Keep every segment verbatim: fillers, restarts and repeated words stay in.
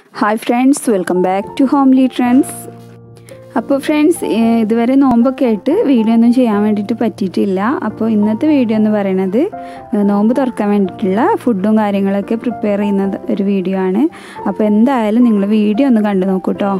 Hi friends, welcome back to Homely Trends. അപ്പോൾ friends ഇതുവരെ നോമ്പൊക്കെ ആയിട്ട് വീഡിയോ ഒന്നും ചെയ്യാൻ വേണ്ടിയിട്ട് പറ്റിയിട്ടില്ല. അപ്പോൾ ഇന്നത്തെ വീഡിയോ എന്ന് പറയുന്നത് നോമ്പ് തുറക്കാൻ വേണ്ടിയിട്ടുള്ള ഫുഡും കാര്യങ്ങളൊക്കെ പ്രിപ്പയർ ചെയ്യുന്ന ഒരു വീഡിയോ ആണ്. അപ്പോൾ എന്തായാലും നിങ്ങൾ വീഡിയോ ഒന്ന് കണ്ടു നോക്കൂ കേട്ടോ.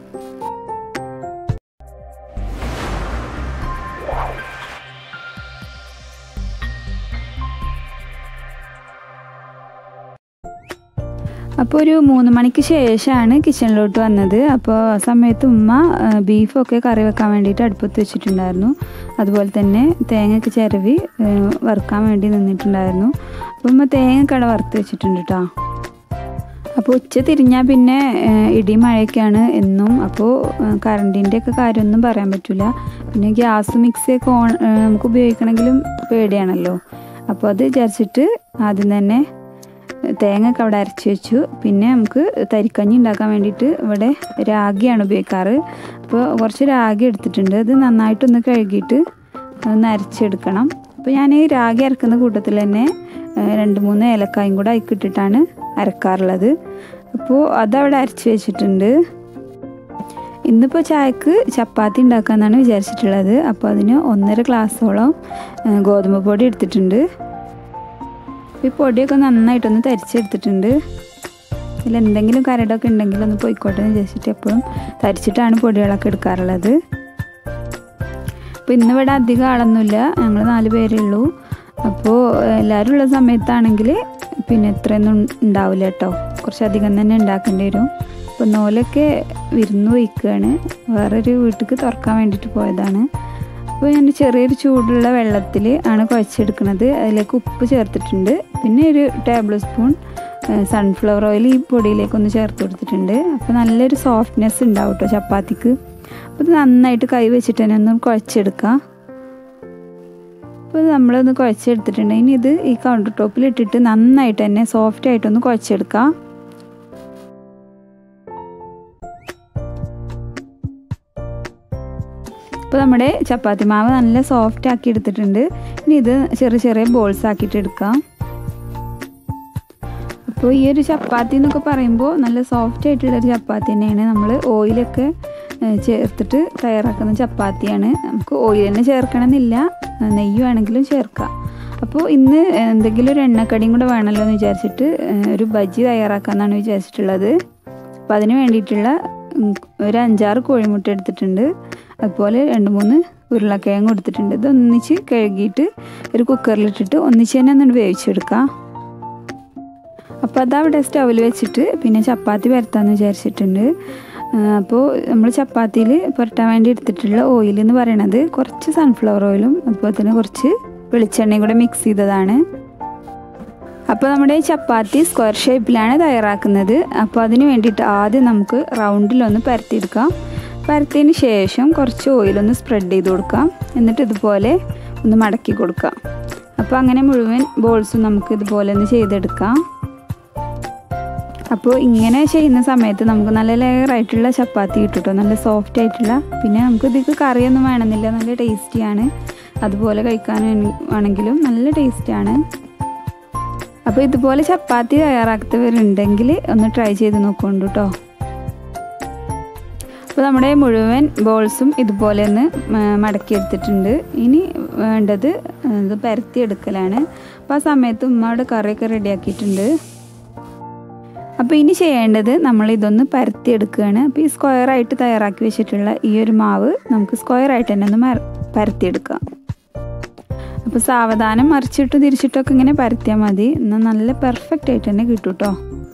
അപ്പോൾ ഒരു മൂന്ന് മണിക്ക് ശേഷമാണ് കിച്ചണിലോട്ട് വന്നത്. അപ്പോൾ ആ സമയത്ത് ഉമ്മ ബീഫൊക്കെ കറി വെക്കാൻ വേണ്ടിയിട്ട് അടുപ്പത്ത് വെച്ചിട്ടുണ്ടായിരുന്നു. അതുപോലെ തന്നെ തേങ്ങയൊക്കെ ചിരവി വറുക്കാൻ വേണ്ടി നിന്നിട്ടുണ്ടായിരുന്നു. അപ്പോൾ ഉമ്മ തേങ്ങക്കട വറുത്ത് വെച്ചിട്ടുണ്ട് കേട്ടോ. അപ്പോൾ ഉച്ച തിരിഞ്ഞാൽ പിന്നെ ഇടി മഴയൊക്കെയാണ് എന്നും. അപ്പോൾ കറണ്ടിൻ്റെ ഒക്കെ കാര്യമൊന്നും പറയാൻ പറ്റില്ല. പിന്നെ ഗ്യാസ് മിക്സിയൊക്കെ ഓൺ നമുക്ക് ഉപയോഗിക്കണമെങ്കിലും പേടിയാണല്ലോ. അപ്പോൾ അത് വിചാരിച്ചിട്ട് ആദ്യം തന്നെ തേങ്ങയൊക്കെ അവിടെ അരച്ച് വെച്ചു. പിന്നെ നമുക്ക് തരിക്കഞ്ഞി ഉണ്ടാക്കാൻ വേണ്ടിയിട്ട് ഇവിടെ രാഗിയാണ് ഉപയോഗിക്കാറ്. അപ്പോൾ കുറച്ച് രാഗി എടുത്തിട്ടുണ്ട്. അത് നന്നായിട്ടൊന്ന് കഴുകിയിട്ട് ഒന്ന് അരച്ചെടുക്കണം. അപ്പോൾ ഞാൻ ഈ രാഗി അരക്കുന്ന കൂട്ടത്തിൽ തന്നെ രണ്ട് മൂന്ന് ഏലക്കായും കൂടെ അതിക്കിട്ടിട്ടാണ് അരക്കാറുള്ളത്. അപ്പോൾ അതവിടെ അരച്ച് വെച്ചിട്ടുണ്ട്. ഇന്നിപ്പോൾ ചായക്ക് ചപ്പാത്തി ഉണ്ടാക്കാമെന്നാണ് വിചാരിച്ചിട്ടുള്ളത്. അപ്പോൾ അതിന് ഒന്നര ഗ്ലാസ്സോളം ഗോതമ്പ് പൊടി എടുത്തിട്ടുണ്ട്. ഈ പൊടിയൊക്കെ നന്നായിട്ടൊന്ന് തരിച്ചെടുത്തിട്ടുണ്ട്. ഇതിൽ എന്തെങ്കിലും കരടൊക്കെ ഉണ്ടെങ്കിൽ ഒന്ന് പോയിക്കോട്ടെ എന്ന് വിചാരിച്ചിട്ട് എപ്പോഴും തരിച്ചിട്ടാണ് പൊടികളൊക്കെ എടുക്കാറുള്ളത്. അപ്പോൾ ഇന്നിവിടെ അധികം ആളൊന്നുമില്ല, ഞങ്ങൾ നാല് പേരേ ഉള്ളൂ. അപ്പോൾ എല്ലാവരും ഉള്ള സമയത്താണെങ്കിൽ പിന്നെ ഇത്രയൊന്നും ഉണ്ടാവില്ല കേട്ടോ, കുറച്ചധികം തന്നെ ഉണ്ടാക്കേണ്ടി വരും. അപ്പോൾ നോലൊക്കെ വിരുന്ന് പോയിക്കുകയാണ്, വേറൊരു വീട്ടിലേക്ക് തുറക്കാൻ വേണ്ടിയിട്ട് പോയതാണ്. അപ്പോൾ ഞാൻ ചെറിയൊരു ചൂടുള്ള വെള്ളത്തിൽ ആണ് കുഴച്ചെടുക്കുന്നത്. അതിലേക്ക് ഉപ്പ് ചേർത്തിട്ടുണ്ട്. പിന്നെ ഒരു ടേബിൾ സ്പൂൺ സൺഫ്ലവർ ഓയിൽ ഈ പൊടിയിലേക്കൊന്ന് ചേർത്ത് കൊടുത്തിട്ടുണ്ട്. അപ്പോൾ നല്ലൊരു സോഫ്റ്റ്നെസ് ഉണ്ടാവും കേട്ടോ ചപ്പാത്തിക്ക്. അപ്പോൾ ഇത് നന്നായിട്ട് കൈ വെച്ചിട്ട് തന്നെ ഒന്ന് കുഴച്ചെടുക്കാം. അപ്പോൾ നമ്മളൊന്ന് കുഴച്ചെടുത്തിട്ടുണ്ട്. ഇനി ഇത് ഈ കൗണ്ടർ ടോപ്പിൽ ഇട്ടിട്ട് നന്നായിട്ട് തന്നെ സോഫ്റ്റായിട്ടൊന്ന് കുഴച്ചെടുക്കാം. അപ്പോൾ നമ്മുടെ ചപ്പാത്തി മാവ് നല്ല സോഫ്റ്റ് ആക്കി എടുത്തിട്ടുണ്ട്. ഇനി ഇത് ചെറിയ ചെറിയ ബോൾസ് ആക്കിയിട്ട് എടുക്കാം. അപ്പോൾ ഈ ഒരു ചപ്പാത്തി എന്നൊക്കെ പറയുമ്പോൾ നല്ല സോഫ്റ്റ് ആയിട്ടുള്ളൊരു ചപ്പാത്തി തന്നെയാണ്. നമ്മൾ ഓയിലൊക്കെ ചേർത്തിട്ട് തയ്യാറാക്കുന്ന ചപ്പാത്തിയാണ്. നമുക്ക് ഓയിൽ തന്നെ ചേർക്കണമെന്നില്ല, നെയ്യ് വേണമെങ്കിലും ചേർക്കാം. അപ്പോൾ ഇന്ന് എന്തെങ്കിലും ഒരു എണ്ണക്കടിയും കൂടെ വേണമല്ലോ എന്ന് വിചാരിച്ചിട്ട് ഒരു ബജി തയ്യാറാക്കാമെന്നാണ് വിചാരിച്ചിട്ടുള്ളത്. അപ്പോൾ അതിന് വേണ്ടിയിട്ടുള്ള ഒരു അഞ്ചാറ് കോഴിമുട്ട എടുത്തിട്ടുണ്ട്. അതുപോലെ രണ്ട് മൂന്ന് ഉരുളക്കിഴങ്ങ് കൊടുത്തിട്ടുണ്ട്. ഇത് ഒന്നിച്ച് കഴുകിയിട്ട് ഒരു കുക്കറിലിട്ടിട്ട് ഒന്നിച്ച് തന്നെ ഒന്ന് വേവിച്ചെടുക്കാം. അപ്പോൾ അതവിടെ സ്റ്റൗവിൽ വെച്ചിട്ട് പിന്നെ ചപ്പാത്തി പരത്താമെന്ന് വിചാരിച്ചിട്ടുണ്ട്. അപ്പോൾ നമ്മൾ ചപ്പാത്തിയിൽ പുരട്ടാൻ വേണ്ടി എടുത്തിട്ടുള്ള ഓയിൽ എന്ന് പറയണത് കുറച്ച് സൺഫ്ലവർ ഓയിലും അതുപോലെ തന്നെ കുറച്ച് വെളിച്ചെണ്ണയും കൂടെ മിക്സ് ചെയ്തതാണ്. അപ്പോൾ നമ്മുടെ ചപ്പാത്തി സ്ക്വയർ ഷേപ്പിലാണ് തയ്യാറാക്കുന്നത്. അപ്പോൾ അതിന് വേണ്ടിയിട്ട് ആദ്യം നമുക്ക് റൗണ്ടിലൊന്ന് പരത്തിയെടുക്കാം. പരത്തിയതിന് ശേഷം കുറച്ച് ഓയിലൊന്ന് സ്പ്രെഡ് ചെയ്ത് കൊടുക്കാം. എന്നിട്ട് ഇതുപോലെ ഒന്ന് മടക്കി കൊടുക്കാം. അപ്പോൾ അങ്ങനെ മുഴുവൻ ബോൾസും നമുക്ക് ഇതുപോലെ ഒന്ന് ചെയ്തെടുക്കാം. അപ്പോൾ ഇങ്ങനെ ചെയ്യുന്ന സമയത്ത് നമുക്ക് നല്ല ലെയറായിട്ടുള്ള ചപ്പാത്തി കിട്ടും കേട്ടോ, നല്ല സോഫ്റ്റ് ആയിട്ടുള്ള. പിന്നെ നമുക്ക് ഇതിക്ക് കറിയൊന്നും വേണമെന്നില്ല, നല്ല ടേസ്റ്റിയാണ്. അതുപോലെ കഴിക്കാൻ ആണെങ്കിലും നല്ല ടേസ്റ്റിയാണ്. അപ്പോൾ ഇതുപോലെ ചപ്പാത്തി തയ്യാറാക്കുന്നവരുണ്ടെങ്കിൽ ഒന്ന് ട്രൈ ചെയ്ത് നോക്കുന്നുണ്ട് കേട്ടോ. അപ്പോൾ നമ്മുടെ മുഴുവൻ ബോൾസും ഇതുപോലെ ഒന്ന് മടക്കിയെടുത്തിട്ടുണ്ട്. ഇനി വേണ്ടത് ഇത് പരത്തിയെടുക്കലാണ്. അപ്പോൾ ആ സമയത്ത് ഉമ്മയുടെ കറിയൊക്കെ റെഡിയാക്കിയിട്ടുണ്ട്. അപ്പോൾ ഇനി ചെയ്യേണ്ടത് നമ്മളിതൊന്ന് പരത്തിയെടുക്കുകയാണ്. അപ്പോൾ ഈ സ്ക്വയറായിട്ട് തയ്യാറാക്കി വെച്ചിട്ടുള്ള ഈ ഒരു മാവ് നമുക്ക് സ്ക്വയറായിട്ട് തന്നെ ഒന്ന് പരത്തിയെടുക്കാം. അപ്പോൾ സാവധാനം മറിച്ചിട്ടും തിരിച്ചിട്ടൊക്കെ ഇങ്ങനെ പരത്തിയാൽ മതി, എന്നാൽ നല്ല പെർഫെക്റ്റ് ആയിട്ട് തന്നെ കിട്ടും കേട്ടോ.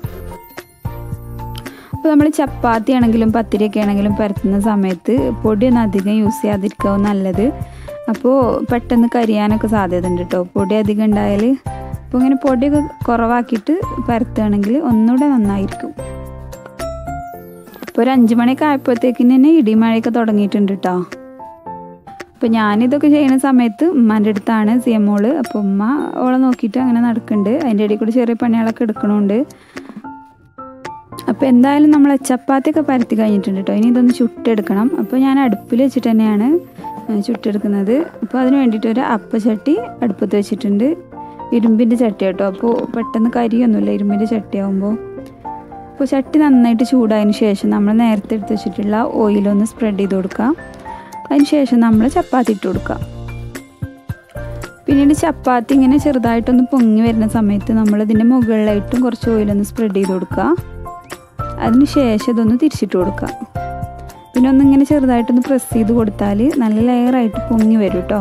അപ്പോൾ നമ്മൾ ചപ്പാത്തി ആണെങ്കിലും പത്തിരിയൊക്കെ ആണെങ്കിലും പരത്തുന്ന സമയത്ത് പൊടിയൊന്നും അധികം യൂസ് ചെയ്യാതിരിക്കുക നല്ലത്. അപ്പോൾ പെട്ടെന്ന് കരിയാനൊക്കെ സാധ്യത ഉണ്ട് കേട്ടോ പൊടി അധികം ഉണ്ടായാൽ. അപ്പോൾ ഇങ്ങനെ പൊടിയൊക്കെ കുറവാക്കിയിട്ട് പരത്തുകയാണെങ്കിൽ ഒന്നുകൂടെ നന്നായിരിക്കും. ഇപ്പോൾ ഒരു അഞ്ച് മണിയൊക്കെ ആയപ്പോഴത്തേക്കിന് തന്നെ ഇടിമഴയൊക്കെ തുടങ്ങിയിട്ടുണ്ട് കേട്ടോ. അപ്പോൾ ഞാനിതൊക്കെ ചെയ്യുന്ന സമയത്ത് ഉമ്മാൻ്റെ അടുത്താണ് സി എം ഓള്. അപ്പോൾ ഉമ്മ ഓളെ നോക്കിയിട്ട് അങ്ങനെ നടക്കുന്നുണ്ട്. അതിൻ്റെ ഇടയിൽ കൂടി ചെറിയ പണികളൊക്കെ എടുക്കണമുണ്ട്. അപ്പോൾ എന്തായാലും നമ്മൾ ചപ്പാത്തിയൊക്കെ പരത്തി കഴിഞ്ഞിട്ടുണ്ട് കേട്ടോ. ഇനി ഇതൊന്ന് ചുട്ടെടുക്കണം. അപ്പോൾ ഞാൻ അടുപ്പിൽ വെച്ചിട്ട് തന്നെയാണ് ചുട്ടെടുക്കുന്നത്. അപ്പോൾ അതിന് വേണ്ടിയിട്ട് ഒരു അപ്പച്ചട്ടി അടുപ്പത്ത് വെച്ചിട്ടുണ്ട്. ഇരുമ്പിൻ്റെ ചട്ടി കേട്ടോ, അപ്പോൾ പെട്ടെന്ന് കരിയൊന്നുമില്ല ഇരുമ്പിൻ്റെ ചട്ടിയാകുമ്പോൾ. അപ്പോൾ ചട്ടി നന്നായിട്ട് ചൂടായതിന് ശേഷം നമ്മൾ നേരത്തെ എടുത്ത് വെച്ചിട്ടുള്ള ഓയിലൊന്ന് സ്പ്രെഡ് ചെയ്ത് കൊടുക്കുക. അതിന് ശേഷം നമ്മൾ ചപ്പാത്തി ഇട്ട് കൊടുക്കുക. പിന്നീട് ചപ്പാത്തി ഇങ്ങനെ ചെറുതായിട്ടൊന്ന് പൊങ്ങി വരുന്ന സമയത്ത് നമ്മൾ ഇതിൻ്റെ മുകളിലായിട്ടും കുറച്ച് ഓയിലൊന്ന് സ്പ്രെഡ് ചെയ്ത് കൊടുക്കുക. അതിന് ശേഷം ഇതൊന്ന് തിരിച്ചിട്ട് കൊടുക്കുക. പിന്നെ ഒന്നിങ്ങനെ ചെറുതായിട്ടൊന്ന് പ്രസ് ചെയ്ത് കൊടുത്താൽ നല്ല ലെയറായിട്ട് പൊങ്ങി വരും കേട്ടോ.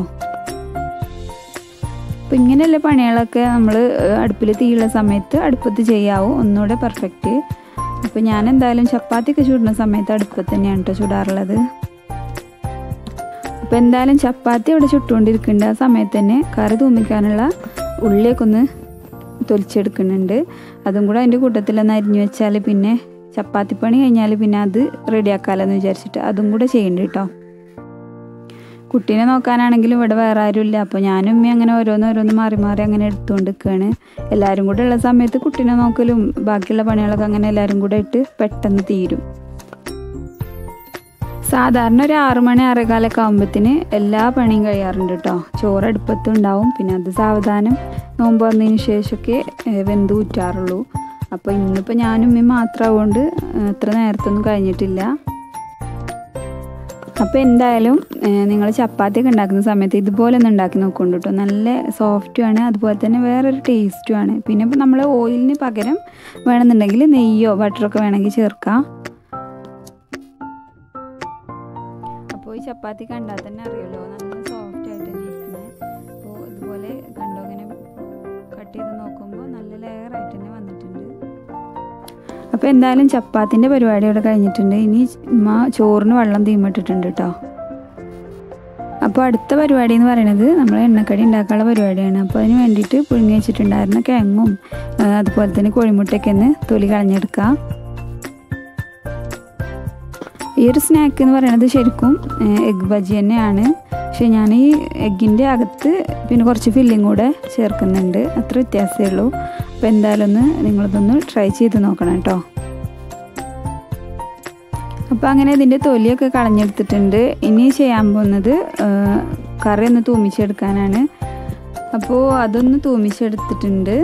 അപ്പോൾ ഇങ്ങനെയുള്ള പണികളൊക്കെ നമ്മൾ അടുപ്പിൽ തീയുള്ള സമയത്ത് അടുപ്പത്ത് ചെയ്യാവും, ഒന്നുകൂടെ പെർഫെക്റ്റ്. അപ്പോൾ ഞാൻ എന്തായാലും ചപ്പാത്തിയൊക്കെ ചൂടുന്ന സമയത്ത് അടുപ്പത്ത് തന്നെയാണ് കേട്ടോ ചൂടാറുള്ളത്. അപ്പോൾ എന്തായാലും ചപ്പാത്തി അവിടെ ചുട്ടുകൊണ്ടിരിക്കേണ്ട ആ സമയത്ത് തന്നെ കറി തൂമിക്കാനുള്ള ഉള്ളിയൊക്കെ ഒന്ന് തൊലിച്ചെടുക്കുന്നുണ്ട്. അതും കൂടെ അതിൻ്റെ കൂട്ടത്തിലൊന്ന് അരിഞ്ഞു വെച്ചാൽ പിന്നെ ചപ്പാത്തി പണി കഴിഞ്ഞാൽ പിന്നെ അത് റെഡിയാക്കാമല്ലോ എന്ന് വിചാരിച്ചിട്ട് അതും കൂടെ ചെയ്യണ്ട കേട്ടോ. കുട്ടീനെ നോക്കാനാണെങ്കിലും ഇവിടെ വേറെ ആരുമില്ല. അപ്പോൾ ഞാനും ഉമ്മ അങ്ങനെ ഓരോന്ന് ഓരോന്ന് മാറി മാറി അങ്ങനെ എടുത്തുകൊണ്ട് നിൽക്കുകയാണ്. എല്ലാവരും കൂടെ ഉള്ള സമയത്ത് കുട്ടീനെ നോക്കലും ബാക്കിയുള്ള പണികളൊക്കെ അങ്ങനെ എല്ലാവരും കൂടെ ഇട്ട് പെട്ടെന്ന് തീരും. സാധാരണ ഒരു ആറു മണി ആറേകാലൊക്കെ ആകുമ്പോഴത്തേന് എല്ലാ പണിയും കഴിയാറുണ്ട് കേട്ടോ. ചോറ് അടുപ്പത്തുണ്ടാവും, പിന്നെ അത് സാവധാനം നോമ്പ് വന്നതിന് ശേഷമൊക്കെ വെന്ത് ഊറ്റാറുള്ളൂ. അപ്പോൾ ഇന്നിപ്പോൾ ഞാനും ഉമ്മയും മാത്രമാവുകൊണ്ട് അത്ര നേരത്തൊന്നും കഴിഞ്ഞിട്ടില്ല. അപ്പോൾ എന്തായാലും നിങ്ങൾ ചപ്പാത്തിയൊക്കെ ഉണ്ടാക്കുന്ന സമയത്ത് ഇതുപോലെ ഒന്ന് ഉണ്ടാക്കി നോക്കുന്നുണ്ട് കേട്ടോ. നല്ല സോഫ്റ്റുമാണ്, അതുപോലെ തന്നെ വേറൊരു ടേസ്റ്റുമാണ്. പിന്നെ ഇപ്പോൾ നമ്മൾ ഓയിലിന് പകരം വേണമെന്നുണ്ടെങ്കിൽ നെയ്യോ ബട്ടറൊക്കെ വേണമെങ്കിൽ ചേർക്കാം. അപ്പോൾ ഈ ചപ്പാത്തി കണ്ടാൽ തന്നെ അറിയുമല്ലോ നല്ല സോഫ്റ്റ് ആയിട്ട് തന്നെ ഇരിക്കുന്നത്. അപ്പോൾ ഇതുപോലെ കണ്ടോ ഇങ്ങനെ കട്ട് ചെയ്ത് നോക്കുമ്പോൾ നല്ല ലെയറായിട്ട് തന്നെ വന്നിട്ടുണ്ട്. അപ്പോൾ എന്തായാലും ചപ്പാത്തിൻ്റെ പരിപാടി ഇവിടെ കഴിഞ്ഞിട്ടുണ്ട്. ഇനി ഉമ്മ ചോറിന് വെള്ളം തീമിട്ടിട്ടുണ്ട് കേട്ടോ. അപ്പോൾ അടുത്ത പരിപാടി എന്ന് പറയുന്നത് നമ്മൾ എണ്ണക്കടി ഉണ്ടാക്കാനുള്ള പരിപാടിയാണ്. അപ്പോൾ അതിന് വേണ്ടിയിട്ട് പുഴുങ്ങി വെച്ചിട്ടുണ്ടായിരുന്ന കിഴങ്ങും അതുപോലെ തന്നെ കോഴിമുട്ടയൊക്കെ ഒന്ന് തൊലി കളഞ്ഞെടുക്കുക. ഈ ഒരു സ്നാക്ക് എന്ന് പറയുന്നത് ശരിക്കും എഗ് ബജി തന്നെയാണ്. പക്ഷേ ഞാൻ ഈ എഗ്ഗിൻ്റെ അകത്ത് പിന്നെ കുറച്ച് ഫില്ലിങ് കൂടെ ചേർക്കുന്നുണ്ട്, അത്ര വ്യത്യാസമേ ഉള്ളൂ. അപ്പോൾ എന്തായാലും ഒന്ന് നിങ്ങളിതൊന്ന് ട്രൈ ചെയ്ത് നോക്കണം കേട്ടോ. അപ്പോൾ അങ്ങനെ ഇതിൻ്റെ തൊലിയൊക്കെ കളഞ്ഞെടുത്തിട്ടുണ്ട്. ഇനി ചെയ്യാൻ പോകുന്നത് കറി ഒന്ന് തൂമിച്ചെടുക്കാനാണ്. അപ്പോൾ അതൊന്ന് തൂമിച്ചെടുത്തിട്ടുണ്ട്.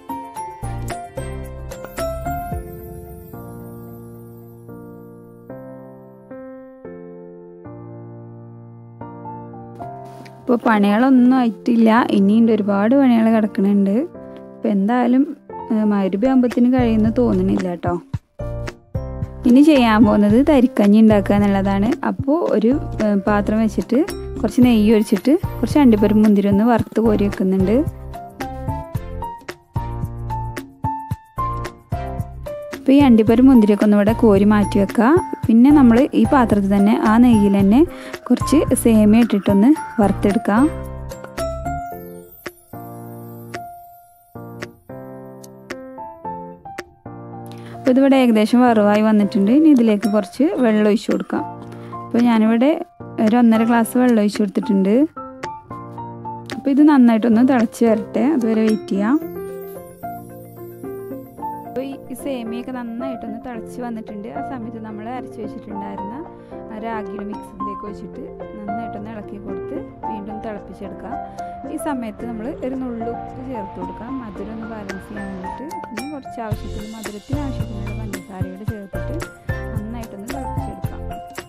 ഇപ്പോൾ പണികളൊന്നും ആയിട്ടില്ല, ഇനിയുണ്ട് ഒരുപാട് പണികൾ കിടക്കുന്നുണ്ട്. അപ്പോൾ എന്തായാലും മഗ്‌രിബ് ആകുമ്പോഴത്തേന് കഴിയുമെന്ന് തോന്നുന്നില്ല കേട്ടോ. ഇനി ചെയ്യാൻ പോകുന്നത് തരിക്കഞ്ഞി ഉണ്ടാക്കുക എന്നുള്ളതാണ്. അപ്പോൾ ഒരു പാത്രം വെച്ചിട്ട് കുറച്ച് നെയ്യ് ഒഴിച്ചിട്ട് കുറച്ച് അണ്ടിപ്പരിപ്പ് മുന്തിരി ഒന്ന് വറുത്ത് കോരി വെക്കുന്നുണ്ട്. അപ്പോൾ ഈ അണ്ടിപ്പരിപ്പ് മുന്തിരിയൊക്കെ ഒന്ന് ഇവിടെ കോരി മാറ്റി വെക്കുക. പിന്നെ നമ്മൾ ഈ പാത്രത്തിൽ തന്നെ ആ നെയ്യിൽ തന്നെ കുറച്ച് സേമിയ ഇട്ടിട്ടൊന്ന് വറുത്തെടുക്കാം. അപ്പോൾ ഇതിവിടെ ഏകദേശം വറവായി വന്നിട്ടുണ്ട്. ഇനി ഇതിലേക്ക് കുറച്ച് വെള്ളം ഒഴിച്ചു കൊടുക്കാം. അപ്പോൾ ഞാനിവിടെ ഒരു ഒന്നര ഗ്ലാസ് വെള്ളം ഒഴിച്ചു കൊടുത്തിട്ടുണ്ട്. അപ്പോൾ ഇത് നന്നായിട്ടൊന്ന് തിളച്ച് വരട്ടെ, അതുവരെ വെയിറ്റ് ചെയ്യാം. അപ്പോൾ ഈ സേമിയൊക്കെ നന്നായിട്ടൊന്ന് തിളച്ച് വന്നിട്ടുണ്ട്. ആ സമയത്ത് നമ്മൾ അരച്ച് വെച്ചിട്ടുണ്ടായിരുന്ന രാഗിയുടെ മിക്സ് ഇതിലേക്ക് വെച്ചിട്ട് നന്നായിട്ടൊന്ന് ഇളക്കി കൊടുത്ത് വീണ്ടും തിളപ്പിച്ചെടുക്കാം. ഈ സമയത്ത് നമ്മൾ ഒരു നുള്ളു ഉപ്പ് ചേർത്ത് കൊടുക്കാം, മധുരം ഒന്ന് ബാലൻസ് ചെയ്യാൻ വേണ്ടിയിട്ട്. പിന്നെ കുറച്ച് ആവശ്യത്തിന് മധുരത്തിന് ആവശ്യത്തിനുള്ള പഞ്ചസാരയോടെ ചേർത്തിട്ട് നന്നായിട്ടൊന്ന് തിളപ്പിച്ചെടുക്കാം.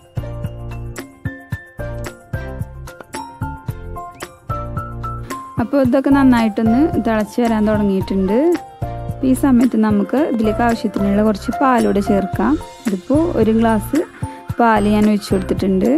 അപ്പോൾ ഇതൊക്കെ നന്നായിട്ടൊന്ന് തിളച്ച് വരാൻ തുടങ്ങിയിട്ടുണ്ട്. ഈ സമയത്ത് നമുക്ക് ഇതിലേക്ക് ആവശ്യത്തിനുള്ള കുറച്ച് പാലൂടെ ചേർക്കാം. ഇതിപ്പോൾ ഒരു ഗ്ലാസ് പാല് ഞാൻ ഒഴിച്ചു കൊടുത്തിട്ടുണ്ട്.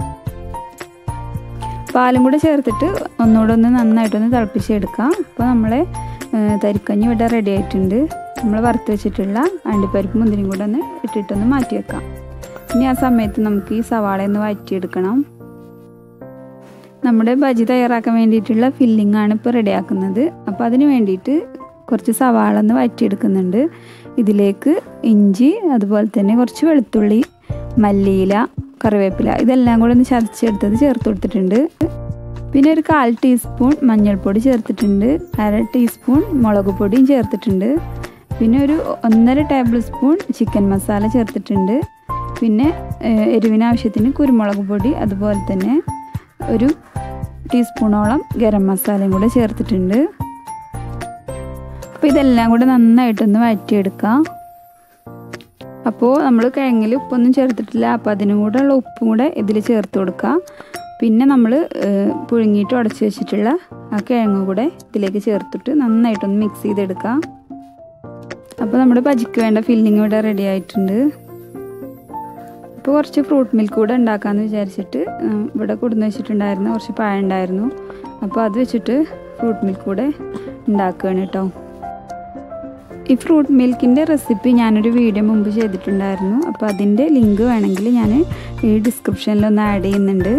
പാലും കൂടെ ചേർത്തിട്ട് ഒന്നുകൂടെ ഒന്ന് നന്നായിട്ടൊന്ന് തിളപ്പിച്ചെടുക്കാം. അപ്പോൾ നമ്മളെ തരിക്കഞ്ഞി ഇവിടെ റെഡി ആയിട്ടുണ്ട്. നമ്മൾ വറുത്ത് വെച്ചിട്ടുള്ള അണ്ടിപ്പരിപ്പ് മുന്തിരിയും കൂടെ ഒന്ന് ഇട്ടിട്ടൊന്ന് മാറ്റി വെക്കാം. ഇനി ആ സമയത്ത് നമുക്ക് ഈ സവാള ഒന്ന് വഴറ്റിയെടുക്കണം. നമ്മുടെ ബജി തയ്യാറാക്കാൻ വേണ്ടിയിട്ടുള്ള ഫില്ലിംഗ് ആണ് ഇപ്പോൾ റെഡിയാക്കുന്നത്. അപ്പോൾ അതിന് വേണ്ടിയിട്ട് കുറച്ച് സവാള ഒന്ന് വഴറ്റിയെടുക്കുന്നുണ്ട്. ഇതിലേക്ക് ഇഞ്ചി, അതുപോലെ തന്നെ കുറച്ച് വെളുത്തുള്ളി, മല്ലിയില, കറിവേപ്പില ഇതെല്ലാം കൂടെ ഒന്ന് ചതച്ചെടുത്തത് ചേർത്ത് കൊടുത്തിട്ടുണ്ട്. പിന്നെ ഒരു കാൽ ടീസ്പൂൺ മഞ്ഞൾപ്പൊടി ചേർത്തിട്ടുണ്ട്. അര ടീസ്പൂൺ മുളക് പൊടിയും ചേർത്തിട്ടുണ്ട്. പിന്നെ ഒരു ഒന്നര ടേബിൾ സ്പൂൺ ചിക്കൻ മസാല ചേർത്തിട്ടുണ്ട്. പിന്നെ എരിവിന് ആവശ്യത്തിന് കുരുമുളക് പൊടി, അതുപോലെ തന്നെ ഒരു ടീസ്പൂണോളം ഗരം മസാലയും കൂടെ ചേർത്തിട്ടുണ്ട്. അപ്പോൾ ഇതെല്ലാം കൂടെ നന്നായിട്ടൊന്ന് വഴറ്റിയെടുക്കാം. അപ്പോൾ നമ്മൾ കിഴങ്ങിൽ ഉപ്പൊന്നും ചേർത്തിട്ടില്ല. അപ്പോൾ അതിനും കൂടെ ഉള്ള ഉപ്പും കൂടെ ഇതിൽ ചേർത്ത് കൊടുക്കുക. പിന്നെ നമ്മൾ പുഴുങ്ങിയിട്ട് ഉടച്ച് വെച്ചിട്ടുള്ള ആ കിഴങ്ങ് കൂടെ ഇതിലേക്ക് ചേർത്തിട്ട് നന്നായിട്ടൊന്ന് മിക്സ് ചെയ്തെടുക്കുക. അപ്പോൾ നമ്മുടെ ബജിക്ക് വേണ്ട ഫില്ലിങ് ഇവിടെ റെഡി ആയിട്ടുണ്ട്. അപ്പോൾ കുറച്ച് ഫ്രൂട്ട് മിൽക്ക് കൂടെ ഉണ്ടാക്കാമെന്ന് വിചാരിച്ചിട്ട് ഇവിടെ കൊടുന്ന് വെച്ചിട്ടുണ്ടായിരുന്നു, കുറച്ച് പഴം ഉണ്ടായിരുന്നു. അപ്പോൾ അത് വെച്ചിട്ട് ഫ്രൂട്ട് മിൽക്ക് കൂടെ ഉണ്ടാക്കുകയാണ് കേട്ടോ. ഈ ഫ്രൂട്ട് മിൽക്കിൻ്റെ റെസിപ്പി ഞാനൊരു വീഡിയോ മുമ്പ് ചെയ്തിട്ടുണ്ടായിരുന്നു. അപ്പോൾ അതിൻ്റെ ലിങ്ക് വേണമെങ്കിൽ ഞാൻ ഈ ഡിസ്ക്രിപ്ഷനിലൊന്ന് ആഡ് ചെയ്യുന്നുണ്ട്.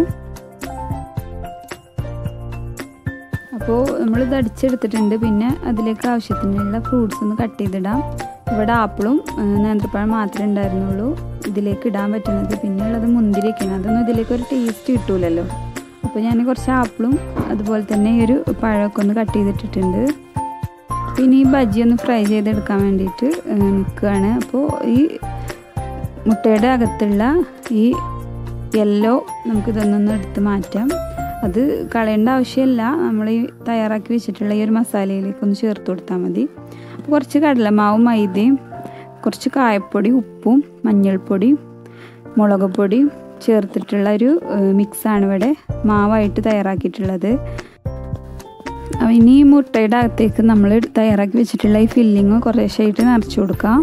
അപ്പോൾ നമ്മളിത് അടിച്ചെടുത്തിട്ടുണ്ട്. പിന്നെ അതിലേക്ക് ആവശ്യത്തിനുള്ള ഫ്രൂട്ട്സ് ഒന്ന് കട്ട് ചെയ്തിടാം. ഇവിടെ ആപ്പിളും നേന്ത്രപ്പഴം മാത്രമേ ഉണ്ടായിരുന്നുള്ളൂ ഇതിലേക്ക് ഇടാൻ പറ്റുന്നത്. പിന്നെ ഉള്ളത് മുന്തിരിയൊക്കെയാണ്, അതൊന്നും ഇതിലേക്ക് ഒരു ടേസ്റ്റ് കിട്ടൂലല്ലോ. അപ്പോൾ ഞാൻ കുറച്ച് ആപ്പിളും അതുപോലെ തന്നെ ഈ ഒരു പഴമൊക്കെ ഒന്ന് കട്ട് ചെയ്തിട്ടിട്ടുണ്ട്. പിന്നെ ഈ ബജ്ജി ഒന്ന് ഫ്രൈ ചെയ്തെടുക്കാൻ വേണ്ടിയിട്ട് നിൽക്കുകയാണ്. അപ്പോൾ ഈ മുട്ടയുടെ അകത്തുള്ള ഈ യെല്ലോ നമുക്കിതൊന്നൊന്ന് എടുത്ത് മാറ്റാം. അത് കളയേണ്ട ആവശ്യമില്ല, നമ്മൾ ഈ തയ്യാറാക്കി വെച്ചിട്ടുള്ള ഈ ഒരു മസാലയിലേക്കൊന്ന് ചേർത്ത് കൊടുത്താൽ മതി. അപ്പോൾ കുറച്ച് കടലമാവും മൈദയും കുറച്ച് കായപ്പൊടി ഉപ്പും മഞ്ഞൾപ്പൊടി മുളക് പൊടിയും ചേർത്തിട്ടുള്ള ഒരു മിക്സാണ് ഇവിടെ മാവായിട്ട് തയ്യാറാക്കിയിട്ടുള്ളത്. ഇനി ഈ മുട്ടയുടെ അകത്തേക്ക് നമ്മൾ തയ്യാറാക്കി വെച്ചിട്ടുള്ള ഈ ഫില്ലിങ് കുറേശ്ശായിട്ട് നിറച്ച് കൊടുക്കാം.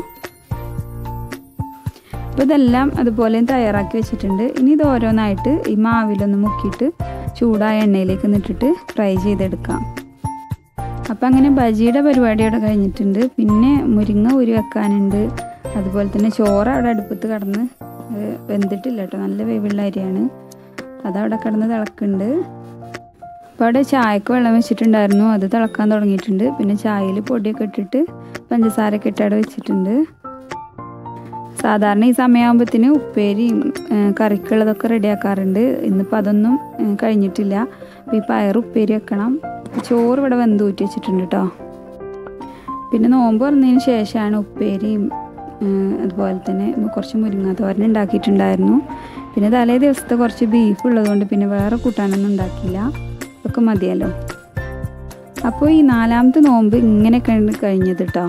അപ്പോൾ ഇതെല്ലാം അതുപോലെ തയ്യാറാക്കി വെച്ചിട്ടുണ്ട്. ഇനി ഇത് ഓരോന്നായിട്ട് ഈ മാവിലൊന്ന് മുക്കിയിട്ട് ചൂടായ എണ്ണയിലേക്ക് ഇട്ടിട്ട് ഫ്രൈ ചെയ്തെടുക്കാം. അപ്പം അങ്ങനെ ബജിയുടെ പരിപാടി അവിടെ കഴിഞ്ഞിട്ടുണ്ട്. പിന്നെ മുരിങ്ങ ഉരി വെക്കാനുണ്ട്. അതുപോലെ തന്നെ ചോറ് അവിടെ അടുപ്പത്ത് കിടന്ന് വെന്തിട്ടില്ല കേട്ടോ, നല്ല വേവുള്ള അരിയാണ്. അതവിടെ കിടന്ന് തിളക്കുന്നുണ്ട്. അപ്പോൾ അവിടെ ചായക്ക് വെള്ളം വെച്ചിട്ടുണ്ടായിരുന്നു, അത് തിളക്കാൻ തുടങ്ങിയിട്ടുണ്ട്. പിന്നെ ചായയിൽ പൊടിയൊക്കെ ഇട്ടിട്ട് പഞ്ചസാരയൊക്കെ ഇട്ട് അവിടെ വെച്ചിട്ടുണ്ട്. സാധാരണ ഈ സമയമാകുമ്പോഴത്തേന് ഉപ്പേരിയും കറിക്കുള്ളതൊക്കെ റെഡിയാക്കാറുണ്ട്. ഇന്നിപ്പോൾ അതൊന്നും കഴിഞ്ഞിട്ടില്ല. അപ്പോൾ ഈ പയർ ഉപ്പേരി വെക്കണം. ചോറ് ഇവിടെ വെന്ത് ഊറ്റി വെച്ചിട്ടുണ്ട് കേട്ടോ. പിന്നെ നോമ്പ് തുറന്നതിന് ശേഷമാണ് ഉപ്പേരിയും അതുപോലെ തന്നെ കുറച്ച് മുരിങ്ങ തോരൻ ഉണ്ടാക്കിയിട്ടുണ്ടായിരുന്നു. പിന്നെ തലേ ദിവസത്തെ കുറച്ച് ബീഫ് ഉള്ളതുകൊണ്ട് പിന്നെ വേറെ കൂട്ടാനൊന്നും ഉണ്ടാക്കിയില്ല, ഒക്കെ മതിയല്ലോ. അപ്പോൾ ഈ നാലാമത്തെ നോമ്പ് ഇങ്ങനെയൊക്കെയാണ് കഴിഞ്ഞത് കേട്ടോ.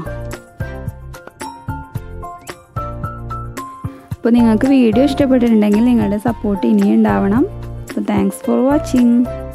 അപ്പോൾ നിങ്ങൾക്ക് വീഡിയോ ഇഷ്ടപ്പെട്ടിട്ടുണ്ടെങ്കിൽ നിങ്ങളുടെ സപ്പോർട്ട് ഇനിയും ഉണ്ടാവണം. അപ്പോൾ താങ്ക്സ് ഫോർ വാച്ചിങ്.